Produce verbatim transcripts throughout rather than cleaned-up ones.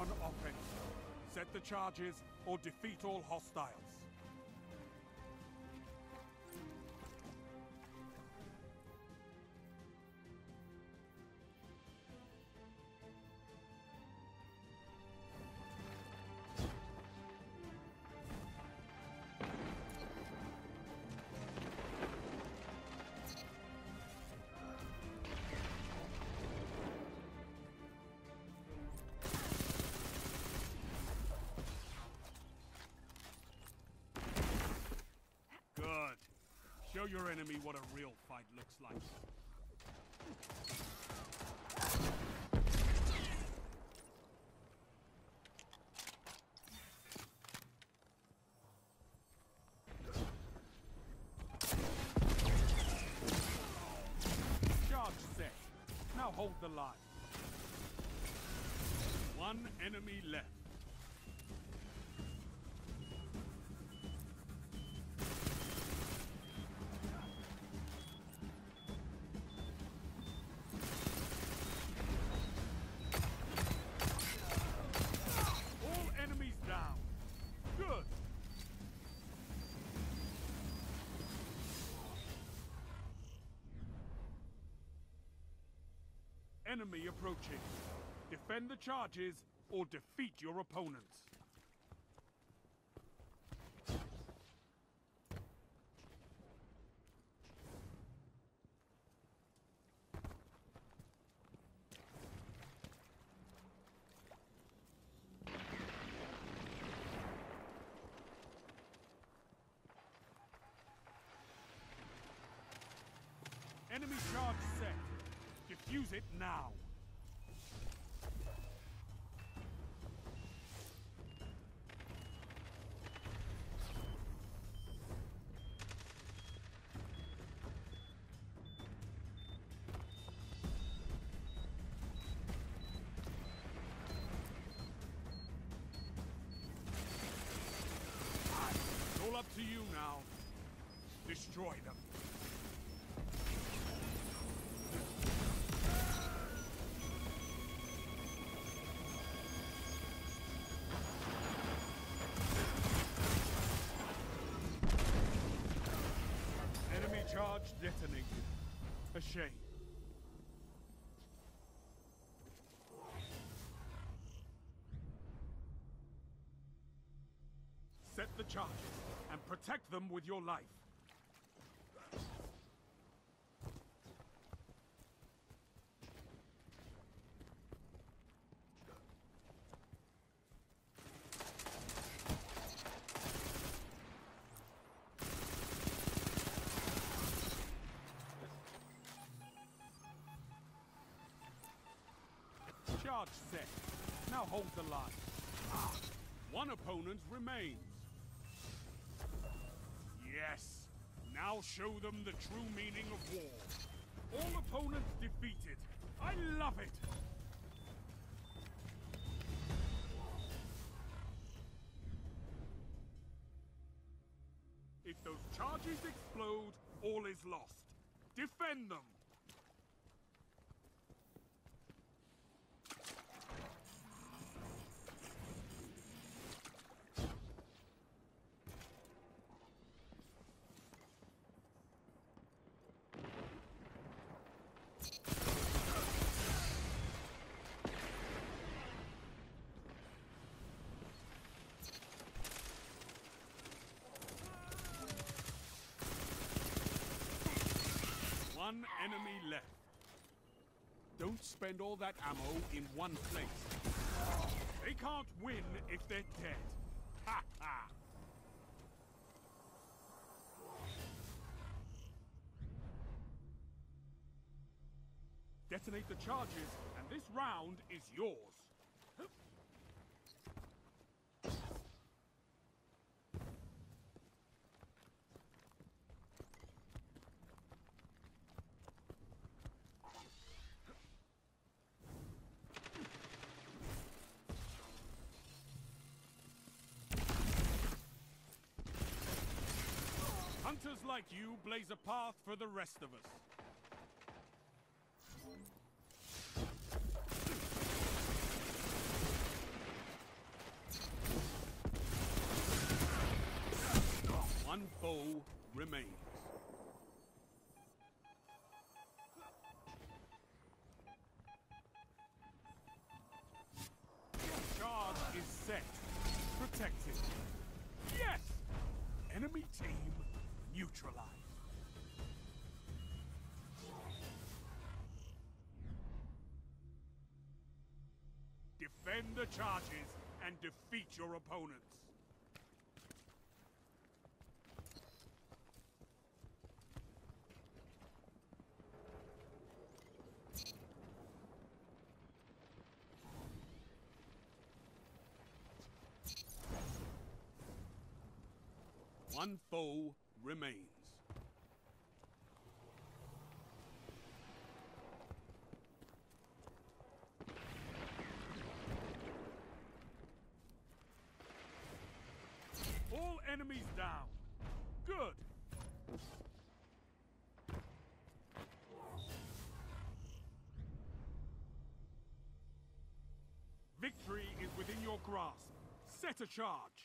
offense. Set the charges or defeat all hostiles. Good. Show your enemy what a real fight looks like. Charge set. Now hold the line. One enemy left. Good. Enemy approaching. Defend the charges or defeat your opponents. Enemy charge set. Defuse it now. It's all up to you now. Destroy them. Charge detonated. A shame. Set the charges and protect them with your life. Charge set. Now hold the line. One opponent remains. Yes. Now show them the true meaning of war. All opponents defeated. I love it. If those charges explode, all is lost. Defend them. One enemy left. Don't spend all that ammo in one place. They can't win if they're dead. Ha ha! Detonate the charges, and this round is yours. Hunters like you blaze a path for the rest of us. remains. Charge is set. Protected. Yes! Enemy team neutralized. Defend the charges and defeat your opponents. One foe remains. All enemies down. Good. Victory is within your grasp. Set a charge.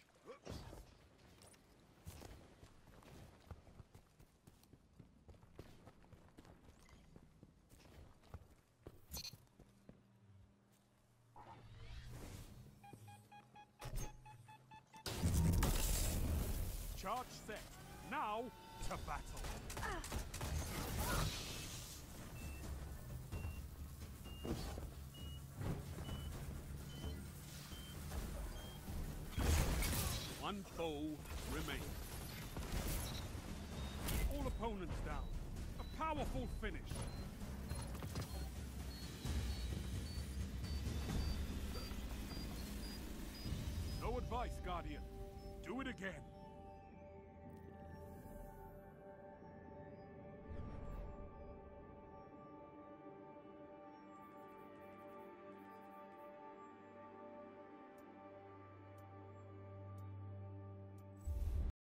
Charge set. Now to battle. One foe remains. All opponents down. A powerful finish. No advice, Guardian. Do it again.